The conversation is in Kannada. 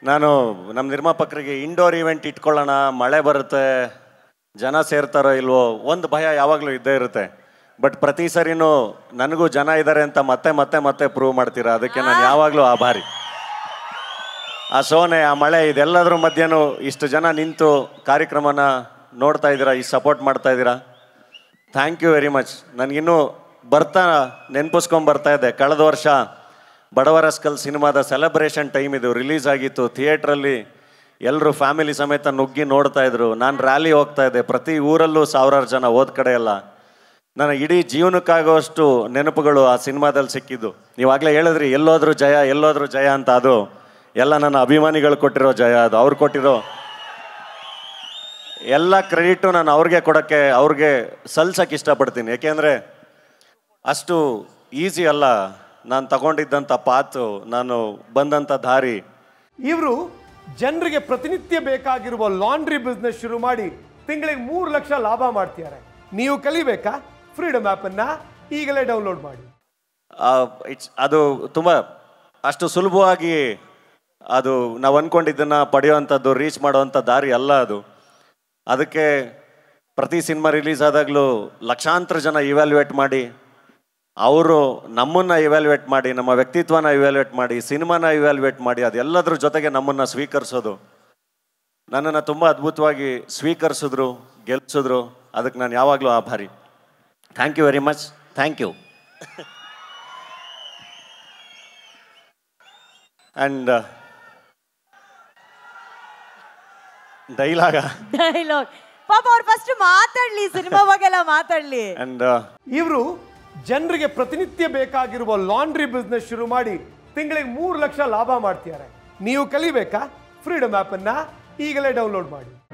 ನಾನು ನಮ್ಮ ನಿರ್ಮಾಪಕರಿಗೆ ಇಂಡೋರ್ ಈವೆಂಟ್ ಇಟ್ಕೊಳ್ಳೋಣ, ಮಳೆ ಬರುತ್ತೆ, ಜನ ಸೇರ್ತಾರೋ ಇಲ್ವೋ ಒಂದು ಭಯ ಯಾವಾಗಲೂ ಇದ್ದೇ ಇರುತ್ತೆ. ಬಟ್ ಪ್ರತಿ ಸರಿನೂ ನನಗೂ ಜನ ಇದ್ದಾರೆ ಅಂತ ಮತ್ತೆ ಮತ್ತೆ ಮತ್ತೆ ಪ್ರೂವ್ ಮಾಡ್ತೀರಾ, ಅದಕ್ಕೆ ನಾನು ಯಾವಾಗಲೂ ಆಭಾರಿ. ಆ ಸೋನೆ, ಆ ಮಳೆ, ಇದೆಲ್ಲದ್ರ ಮಧ್ಯೆನೂ ಇಷ್ಟು ಜನ ನಿಂತು ಕಾರ್ಯಕ್ರಮನ ನೋಡ್ತಾ ಇದ್ದೀರಾ, ಈ ಸಪೋರ್ಟ್ ಮಾಡ್ತಾ ಇದ್ದೀರಾ. Thank you very much. ನನಗಿನ್ನೂ ನೆನಪಿಸ್ಕೊಂಬರ್ತಾ ಇದೆ, ಕಳೆದ ವರ್ಷ ಬಡವರಸ್ಕಲ್ ಸಿನಿಮಾದ ಸೆಲೆಬ್ರೇಷನ್ ಟೈಮ್ ಇದು, ರಿಲೀಸ್ ಆಗಿತ್ತು. ಥಿಯೇಟ್ರಲ್ಲಿ ಎಲ್ಲರೂ ಫ್ಯಾಮಿಲಿ ಸಮೇತ ನುಗ್ಗಿ ನೋಡ್ತಾ ಇದ್ರು. ನಾನು ರ್ಯಾಲಿ ಹೋಗ್ತಾ ಇದ್ದೆ, ಪ್ರತಿ ಊರಲ್ಲೂ ಸಾವಿರಾರು ಜನ, ಹೋದ ಕಡೆ ಎಲ್ಲ. ನನಗೆ ಇಡೀ ಜೀವನಕ್ಕಾಗೋಷ್ಟು ನೆನಪುಗಳು ಆ ಸಿನಿಮಾದಲ್ಲಿ ಸಿಕ್ಕಿದ್ದು. ನೀವಾಗಲೇ ಹೇಳಿದ್ರಿ ಎಲ್ಲೋದ್ರೂ ಜಯ ಎಲ್ಲೋದ್ರೂ ಜಯ ಅಂತ, ಅದು ಎಲ್ಲ ನನ್ನ ಅಭಿಮಾನಿಗಳು ಕೊಟ್ಟಿರೋ ಜಯ, ಅದು ಅವ್ರು ಕೊಟ್ಟಿರೋ ಎಲ್ಲ ಕ್ರೆಡಿಟು ನಾನು ಅವ್ರಿಗೆ ಸಲ್ಸಕ್ಕೆ ಇಷ್ಟಪಡ್ತೀನಿ. ಯಾಕೆಂದರೆ ಅಷ್ಟು ಈಸಿ ಅಲ್ಲ ನಾನು ತಗೊಂಡಿದ್ದಂಥ ಪಾತು, ನಾನು ಬಂದಂಥ ದಾರಿ. ಇವರು ಜನರಿಗೆ ಪ್ರತಿನಿತ್ಯ ಬೇಕಾಗಿರುವ ಲಾಂಡ್ರಿ ಬಿಸ್ನೆಸ್ ಶುರು ಮಾಡಿ ತಿಂಗಳಿಗೆ 3 ಲಕ್ಷ ಲಾಭ ಮಾಡ್ತಿದ್ದಾರೆ. ನೀವು ಕಲಿಬೇಕಾ? ಫ್ರೀಡಮ್ ಆ್ಯಪನ್ನು ಈಗಲೇ ಡೌನ್ಲೋಡ್ ಮಾಡಿ. ಅದು ತುಂಬ ಅಷ್ಟು ಸುಲಭವಾಗಿ ಅದು ನಾವು ಅಂದ್ಕೊಂಡಿದ್ದನ್ನು ಪಡೆಯುವಂಥದ್ದು, ರೀಚ್ ಮಾಡುವಂಥ ದಾರಿ ಅಲ್ಲ ಅದು. ಅದಕ್ಕೆ ಪ್ರತಿ ಸಿನಿಮಾ ರಿಲೀಸ್ ಆದಾಗಲೂ ಲಕ್ಷಾಂತರ ಜನ ಇವ್ಯಾಲ್ಯೂಯೇಟ್ ಮಾಡಿ, ಅವರು ನಮ್ಮನ್ನು ಇವ್ಯಾಲ್ಯೂಯೇಟ್ ಮಾಡಿ, ನಮ್ಮ ವ್ಯಕ್ತಿತ್ವನ ಇವ್ಯಾಲ್ಯೂಯೇಟ್ ಮಾಡಿ, ಸಿನಿಮಾನ ಇವ್ಯಾಲ್ಯೂಯೇಟ್ ಮಾಡಿ, ಅದೆಲ್ಲದ್ರ ಜೊತೆಗೆ ನಮ್ಮನ್ನು ಸ್ವೀಕರಿಸೋದು. ನನ್ನನ್ನು ತುಂಬ ಅದ್ಭುತವಾಗಿ ಸ್ವೀಕರಿಸಿದ್ರು, ಗೆಲ್ಲಿಸಿದ್ರು. ಅದಕ್ಕೆ ನಾನು ಯಾವಾಗಲೂ ಆಭಾರಿ. Thank you very much. Thank you. And dialogue ಪಾಪ ಅವ್ರು ಫಸ್ಟ್ ಮಾತಾಡ್ಲಿ, ಸಿನಿಮಾ ಬಗ್ಗೆಲ್ಲ ಮಾತಾಡ್ಲಿ. ಆ್ಯಂಡ್ ಇವರು ಜನರಿಗೆ ಪ್ರತಿನಿತ್ಯ ಬೇಕಾಗಿರುವ ಲಾಂಡ್ರಿ ಬಿಸ್ನೆಸ್ ಶುರು ಮಾಡಿ ತಿಂಗಳಿಗೆ 3 ಲಕ್ಷ ಲಾಭ ಮಾಡ್ತಿದ್ದಾರೆ. ನೀವು ಕಲಿಬೇಕಾ? ಫ್ರೀಡಮ್ ಆ್ಯಪನ್ನು ಈಗಲೇ ಡೌನ್ಲೋಡ್ ಮಾಡಿ.